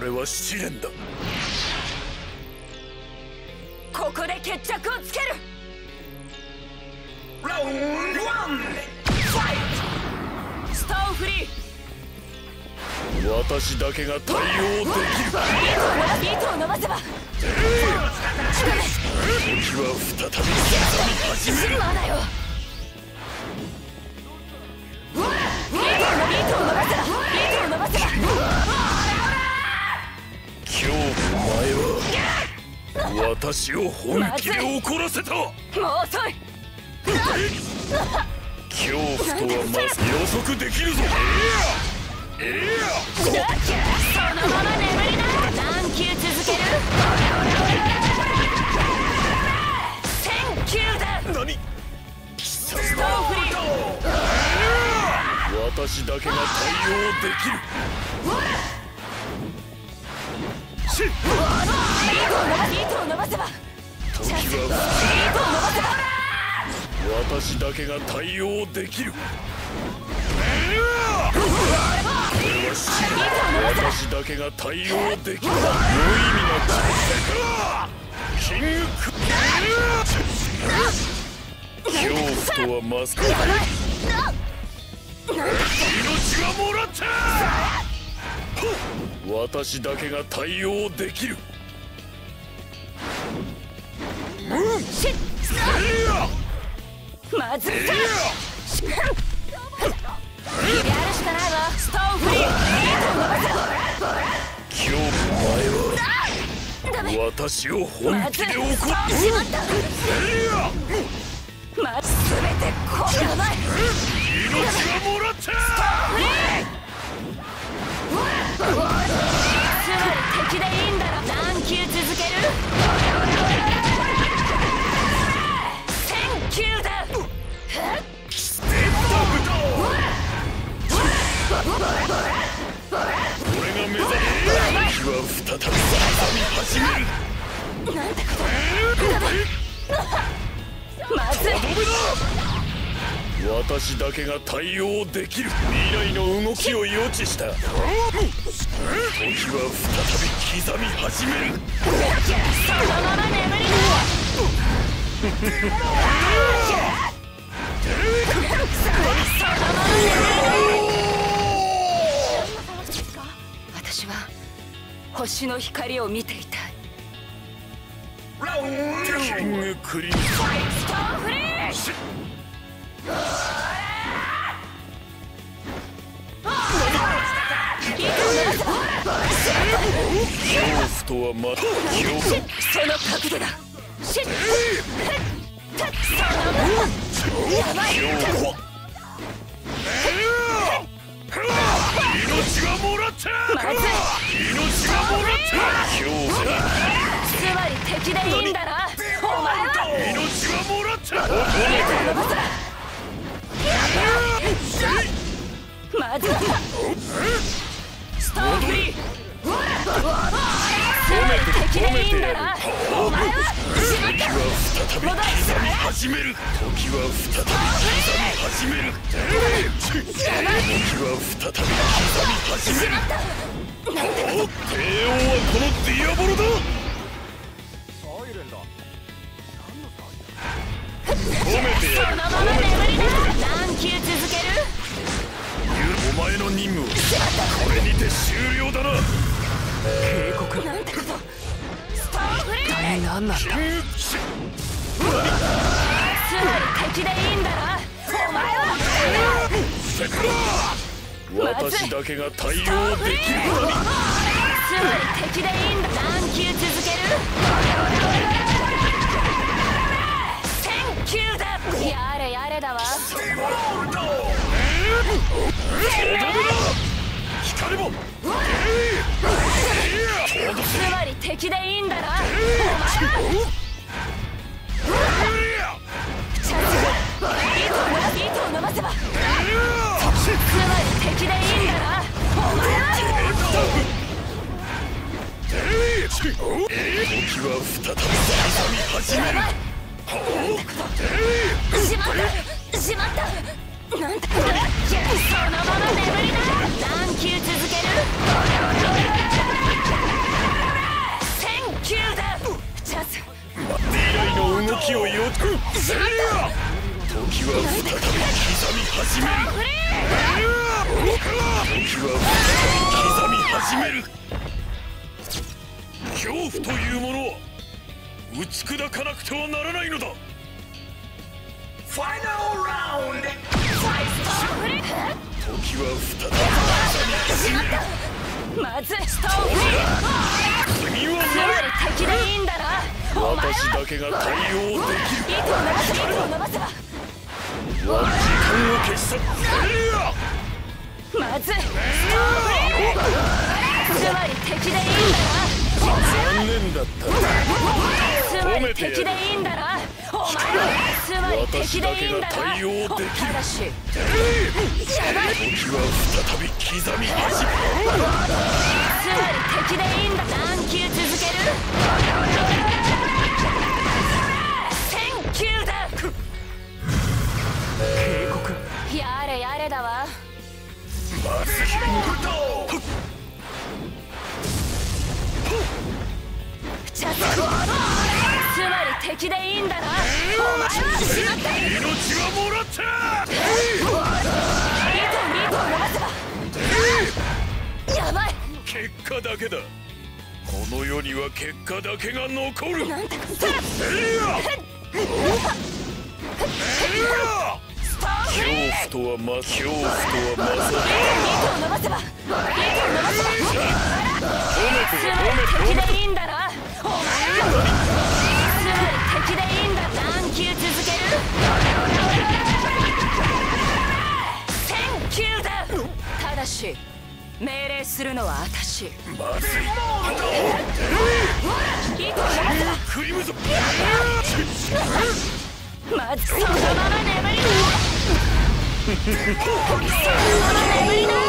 れは試練だ。 ここで決着をつける。 ラウンド1ファイト。ストーンフリー。 私だけが対応できる。 ビートを伸ばせば時は再び刻み始める。 まだよ。ビートを伸ばせば今日お前は私を本気で怒らせた。 もう遅い。 恐怖とはまず予測できるぞ。 そのまま眠りな。何球続ける。1000球だ。 何？ ストーンフリー。 私だけが対応できる。 ビートを伸ばせば時は私だけが対応できる。これは死ぬ。私だけが対応できる。無意味なキングク恐怖とはマスコット。命がもらった。私だけが対応できる。 まずい。やるしかないわ。ストーンフリー。 今日お前は私を本気で怒ってしまった。 全てこうやばい。 命がもらった。 つまり敵でいいんだろ。何球続ける。1000球だ。 俺が目指す敵は再び刻み始める。 なんてことまずい。 私だけが対応できる。未来の動きを予知した。時は再び刻み始める。 そのまま眠りな。私は星の光を見ていたい。 キングクリーン。 ストーンフリー。 恐怖とはまだ恐怖。 その角度だ。やばい。 命がもらった。 まずい。 命がもらった。恐怖だ。 つまり敵でいいんだな。お前は命がもらった。 まずい。ストーンフリー。つまり敵でいいんだな。お前は時は再び刻み始める。時は再び刻み始める。時は再び刻み始める。帝王はこのディアボロだ。褒めてやる。 そのまま眠りな。何球続ける。 お前の任務はこれにて終了だな。 警告なんてこと。ストーンフリー。一体何なんだ。つまり敵でいいんだな。お前は私だけが対応できる。 つまり敵でいいんだ。何球続ける。1000球だ。やれやれだわ。 光もつまり敵でいいんだな。お前はチャンスが。ビートを伸ばせば。つまり敵でいいんだな。お前は時は再び刻み始める。 しまったしまった。なんてことだ。そのまま眠りな。何球続ける。 は再び刻み始める。時は再び刻み始める。恐怖というものは打ち砕かなくてはならないのだ。ファイナルラウンド。時は再び刻み始める。 まずストーンフリー。 次は敵でいいんだな。お前は私だけが対応できる。 糸を伸ばせば時間を消した。 まずストーンフリー。つまり敵でいいんだな。 残念だった。 つまり敵でいいんだな。お前はつまり敵でいいんだな。ただしやばい。 時は再び刻み始める。 つまり敵でいいんだ。何球続ける。1000球だ。 警告。 やれやれだわ。 まずい。 つまり敵でいいんだな。お前はしまった。 命はもらった。 糸を伸ばせばやばい。 結果だけだ。この世には結果だけが残る。 なんだ恐怖とはまさに。 糸を伸ばせばつまり敵でいいんだな。お前はつまり敵でいいんだ。何球続ける。1000球だ。ただし命令するのは私。 まずい。 糸を伸ばせば食いむぞ。 まずそのまま眠りな。そのまま眠りな。